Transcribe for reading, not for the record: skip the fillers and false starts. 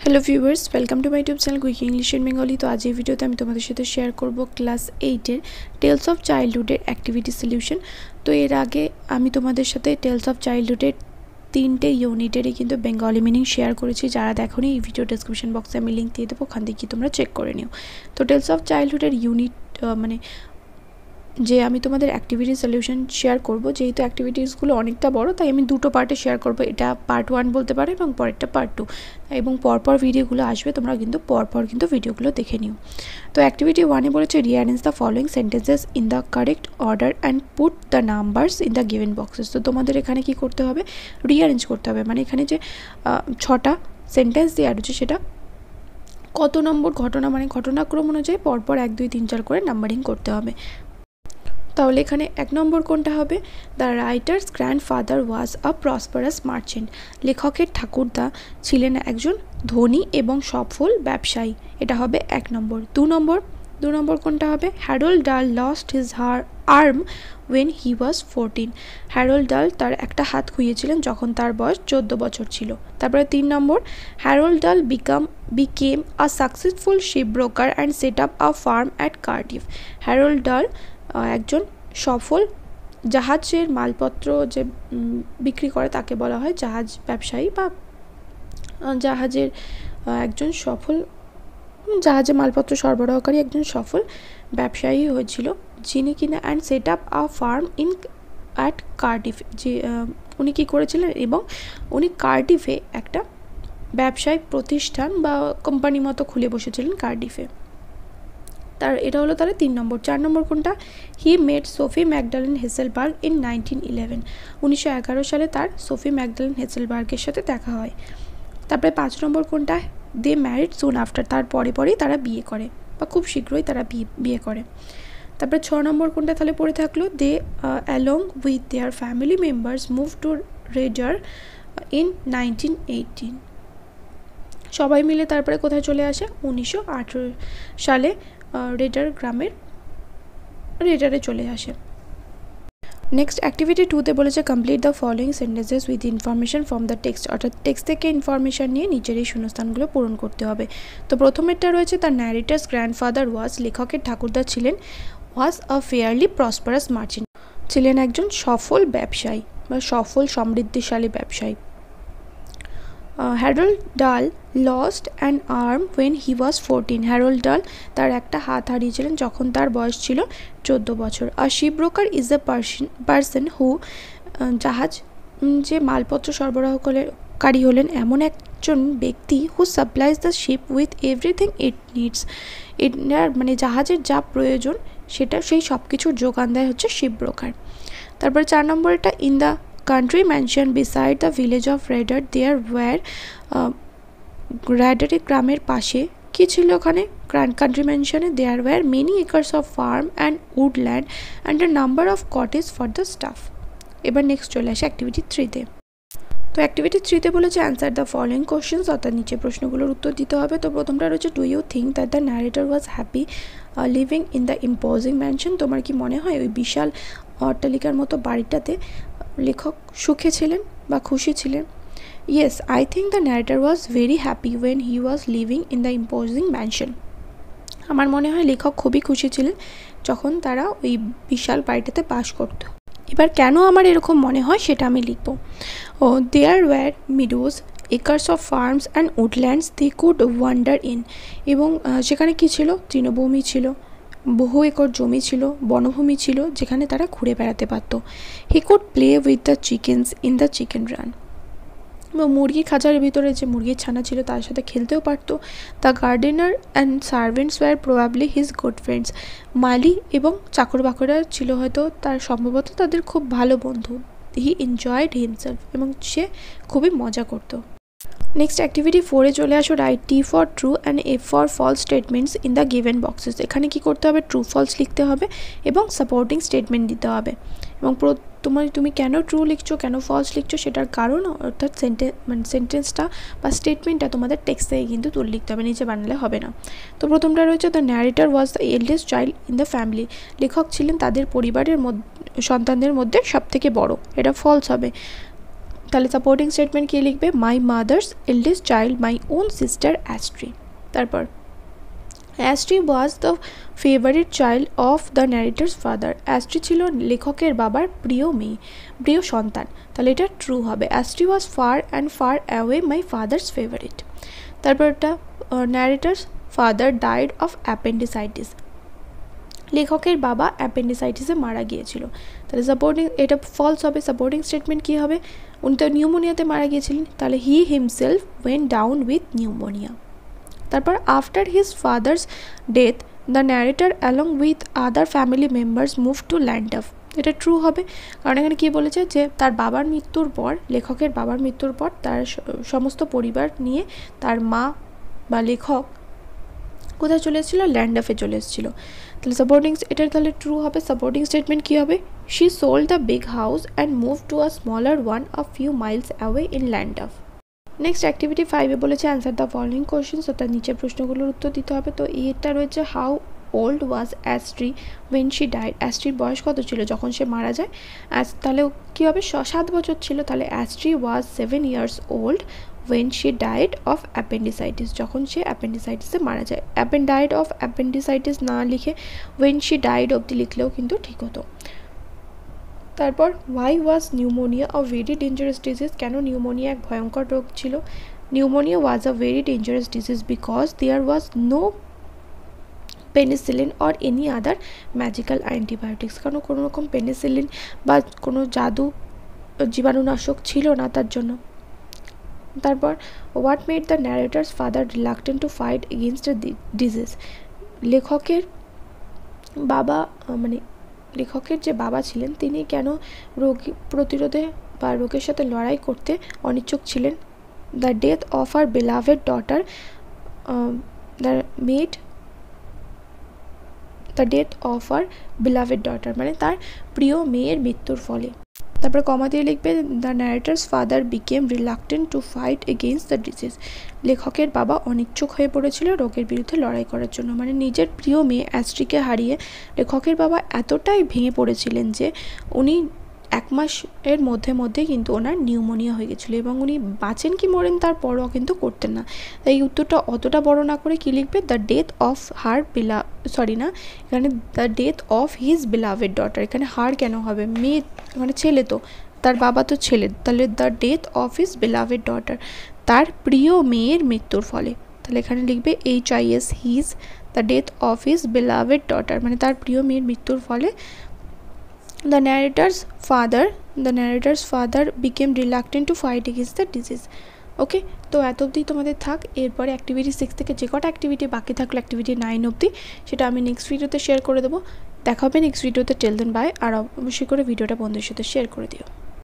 Hello viewers, welcome to my YouTube channel quick English in Bengali. তো আজ এই ভিডিওতে আমি তোমাদের সাথে শেয়ার করব ক্লাস 8-এর টেলস অফ চাইল্ডহুডের অ্যাক্টিভিটি সলিউশন। তো এর আগে আমি তোমাদের সাথে টেলস অফ চাইল্ডহুডের 3টে ইউনিটেরই কিন্তু বেঙ্গলি মিনিং শেয়ার করেছি। যারা দেখোনি এই ভিডিও ডেসক্রিপশন বক্সে আমি লিঙ্ক দিয়ে দেবো, ওখান থেকে তোমরা চেক করে নিও। তো টেলস অফ চাইল্ডহুডের ইউনিট যে আমি তোমাদের অ্যাক্টিভিটি সলিউশন শেয়ার করব, যেহেতু অ্যাক্টিভিটিসগুলো অনেকটা বড় তাই আমি দুটো পার্টে শেয়ার করব। এটা পার্ট 1 বলতে পারো এবং পরেরটা পার্ট 2, এবং পরপর ভিডিওগুলো আসবে, তোমরা কিন্তু পরপর কিন্তু ভিডিওগুলো দেখে নিও। তো অ্যাক্টিভিটি 1-এ বলেছে rearrange the following sentences in the correct order and put the numbers in the given boxes. তো তোমাদের এখানে কি করতে হবে, রিঅ্যারেঞ্জ করতে হবে, মানে এখানে যে 6টা সেন্টেন্স দেওয়া রয়েছে সেটা কত নম্বর ঘটনা, মানে ঘটনাক্রম অনুযায়ী পরপর 1 2 3 4 করে নাম্বারিং করতে হবে। তাহলে এখানে 1 নম্বর কোনটা হবে, the writer's grandfather was a prosperous merchant. লেখকের ঠাকুরদা ছিলেন একজন ধনী এবং সফল ব্যবসায়ী, এটা হবে 1 নম্বর। 2 নম্বর কোনটা হবে, Harold Dahl lost his arm when he was 14। Harold Dahl তার একটা হাত খুইয়েছিলেন যখন তার বয়স 14 বছর ছিল। তারপরে 3 নম্বর, Harold Dahl became a successful ship broker and set up a firm at Cardiff. Harold Dahl একজন সফল জাহাজের মালপত্র যে বিক্রি করে তাকে বলা হয় জাহাজ ব্যবসায়ী, বা জাহাজের একজন সফল জাহাজে মালপত্র সরবরাহকারী একজন সফল ব্যবসায়ী হয়েছিল, যিনি কিনা and set up a firm in at Cardiff, যে উনি কী করেছিলেন এবং উনি কার্ডিফে একটা ব্যবসায়িক প্রতিষ্ঠান বা কোম্পানি মতো খুলে বসেছিলেন কার্ডিফে। এটা হলো তাহলে 3 নম্বর। 4 নম্বর কোনটা, he made Sophie Magdalene Hesselberg in 1911। 1911 সালে তার সোফি ম্যাকডালেন হেসেলবার্গের সাথে দেখা হয়। তারপরে 5 নম্বর কোনটা, দে ম্যারিড সুন আফটার, তার পরেই তারা বিয়ে করে বা খুব শীঘ্রই তারা বিয়ে করে। তারপরে 6 নম্বর কোনটা তাহলে পড়ে থাকলো, they along with their family members move to Radyr in 1918। সবাই মিলে তারপরে কোথায় চলে আসে, 1918 সালে রেডারে চলে আসে। নেক্সট অ্যাক্টিভিটি 2-তে বলেছে complete the following sentences with information from the text, অর্থাৎ টেক্সট থেকে ইনফরমেশন নিয়ে নিচের এই শূন্যস্থানগুলো পূরণ করতে হবে। তো প্রথমেরটা রয়েছে দ্য ন্যারেটার্স গ্র্যান্ডফাদার ওয়াজ, লেখকের ঠাকুরদা ছিলেন was a fairly prosperous merchant, ছিলেন একজন সফল ব্যবসায়ী বা সফল সমৃদ্ধিশালী ব্যবসায়ী। Harold Dahl lost an arm when he was 14। Harold Dahl তার একটা হাত হারিয়েছিলেন যখন তার বয়স ছিল 14 বছর। আর ship broker is a person who, জাহাজ যে মালপত্র সরবরাহকারী হলেন এমন একজন ব্যক্তি, who supplies the ship with everything it needs. মানে জাহাজের যা প্রয়োজন সেই সব কিছুর যোগান দেয় হচ্ছে শিপ ব্রোকার। তারপর 4 নম্বরটা, in the country mentioned beside the village of Redar there were রেডারের গ্রামের পাশে কি ছিল, ওখানে কান্ট্রি মেনশনে there were many acres of farm and woodland and a number of cottages for the staff। এবার নেক্সট চলে আসে অ্যাক্টিভিটি 3-তে। তো অ্যাক্টিভিটি 3-তে বলেছে অ্যান্সার দ্য ফলোয়িং কোশ্চেন্স, অর্থাৎ নিচে প্রশ্নগুলোর উত্তর দিতে হবে। তো প্রথমটা রয়েছে, do you think that the narrator was happy living in the imposing mansion. তোমার কি মনে হয় ওই বিশাল অট্টালিকার মতো বাড়িটাতে লেখক সুখে ছিলেন বা খুশি ছিলেন? Yes, I think the narrator was very happy when he was living in the imposing mansion. আমার মনে হয় লেখক খুবই খুশি ছিলেন যখন তারা ওই বিশাল বাড়িটাতে বাস করত। এবার কেন আমার এরকম মনে হয় সেটা আমি লিখব। Oh there were meadows acres of farms and woodlands they could wander in. এবং সেখানে কি ছিল, তৃণভূমি ছিল, বহু একর জমি ছিল, বনভূমি ছিল যেখানে তারা ঘুরে বেড়াতে পারত। He could play with the chickens in the chicken run. মুরগি খাঁচার ভিতরে যে মুরগির ছানা ছিল তার সাথে খেলতেও পারত। The gardener and servants were probably his good friends. মালি এবং চাকর বাকররা ছিল হয়তো সম্ভবত তাদের খুব ভালো বন্ধু। হি এনজয়েড হিমসেলফ, এবং সে খুবই মজা করত। নেক্সট অ্যাক্টিভিটি 4-এ চলে আসো, write T for true and F for false statements in the given boxes. এখানে কি করতে হবে, ট্রু ফলস লিখতে হবে এবং সাপোর্টিং স্টেটমেন্ট দিতে হবে। এবং তুমি কেন ট্রু লিখছো, কেন ফলস লিখছো সেটার কারণ, অর্থাৎ সেন্টেন্সটা বা স্টেটমেন্টটা তোমাদের টেক্সট থেকে কিন্তু তুলে লিখতে হবে, নিচে বানালে হবে না। তো প্রথমটা রয়েছে, the narrator was the eldest child in the family. লেখক ছিলেন তাদের পরিবারের সন্তানদের মধ্যে সবথেকে বড়, এটা ফলস হবে। তাহলে সাপোর্টিং স্টেটমেন্ট কি লিখবে, my mother's eldest child my own sister Astri. তারপর Astri was the favourite child of the narrator's father, Astri ছিল লেখকের বাবার প্রিয় মেয়ে, প্রিয় সন্তান, তাহলে এটা ট্রু হবে। Astri was far and far away my father's favourite. তারপর এটা narrator's father died of appendicitis, লেখকের বাবা অ্যাপেন্ডিসাইটিসে মারা গিয়েছিল, তাহলে সাপোর্টিং এটা ফলস হবে। সাপোর্টিং স্টেটমেন্ট কী হবে, উনি তো নিউমোনিয়াতে মারা গিয়েছিলেন, তাহলে he himself went down with pneumonia. তারপর after his father's death the narrator along with other family members move to Llandaff, এটা ট্রু হবে, কারণ এখানে কী বলেছে যে তার বাবার মৃত্যুর পর, লেখকের বাবার মৃত্যুর পর তার সমস্ত পরিবার নিয়ে তার মা বা লেখক কোথায় চলে এসেছিলো, ল্যান্ডাফে চলে এসেছিলো, তাহলে সাপোর্টিং এটা তাহলে ট্রু হবে। সাপোর্টিং স্টেটমেন্ট কী হবে, she sold the big house and move to a smaller one a few miles away in Llandaff. Next activity 5-এ বলেছে অ্যান্সার দ্য ফলোইং কোয়েশ্চেন, তো তার নিচের প্রশ্নগুলোর উত্তর দিতে হবে। তো এটা রয়েছে how old was Astri when she died, অ্যাস্ট্রির বয়স কত ছিল যখন সে মারা যায়, তাহলে কী হবে 7 বছর ছিল, তাহলে অ্যাস্ট্রি ওয়াজ 7 years old when she died of appendicitis, যখন সে অ্যাপেন্ডিসাইটিসে মারা যায়। ডাইড অফ অ্যাপেন্ডিসাইটিস না লিখে when she died অবধি লিখলেও কিন্তু ঠিক হতো। তারপর why was pneumonia a very dangerous disease, কেন নিউমোনিয়া এক ভয়ঙ্কর রোগ ছিল, pneumonia was a very dangerous disease because there was no penicillin or any other magical antibiotics, কারণ কোনো রকম পেনিসিলিন বা কোনো জাদু জীবাণুনাশক ছিল না তার জন্য। তারপর what made the narrator's father reluctant to fight against the disease, লেখকের বাবা মানে লেখকের যে বাবা ছিলেন তিনি কেন রোগ প্রতিরোধে বা রোগের সাথে লড়াই করতে অনিচ্ছুক ছিলেন। The death of her beloved daughter the death of her beloved daughter মানে তার প্রিয় মেয়ের মৃত্যুর ফলে। তারপর কমা দিয়ে লিখবে the narrator's father became reluctant to fight against the disease, লেখকের বাবা অনিচ্ছুক হয়ে পড়েছিল রোগের বিরুদ্ধে লড়াই করার জন্য, মানে নিজের প্রিয় মেয়ে অ্যাস্ট্রিকে হারিয়ে লেখকের বাবা এতটাই ভেঙে পড়েছিলেন যে উনি 1 মাসের মধ্যে কিন্তু ওনার নিউমোনিয়া হয়ে গেছিলো এবং উনি বাঁচেন কি মরেন তার পরোয়া কিন্তু করতেন না। তাই এই উত্তরটা অতটা বড় না করে কী লিখবে, দ্য ডেথ অফ হার এখানে the death of his beloved daughter, এখানে হার কেন হবে, মেয়ে মানে ছেলে তো, তার বাবা তো ছেলে, তাহলে the death of his beloved daughter, তার প্রিয় মেয়ের মৃত্যুর ফলে, তাহলে এখানে লিখবে HIS his, the death of his beloved daughter মানে তার প্রিয় মেয়ের মৃত্যুর ফলে the narrator's father became reluctant to fight against the disease. ওকে, তো এত অবধি তোমাদের থাক। এরপরে অ্যাক্টিভিটি 6 থেকে যে কটা অ্যাক্টিভিটি বাকি থাকলো অ্যাক্টিভিটি 9 অবধি সেটা আমি নেক্সট ভিডিওতে শেয়ার করে দেবো। দেখা হবে নেক্সট ভিডিওতে। টিল দেন বাই, আর অবশ্যই করে ভিডিওটা বন্ধুদের সাথে শেয়ার করে দিও।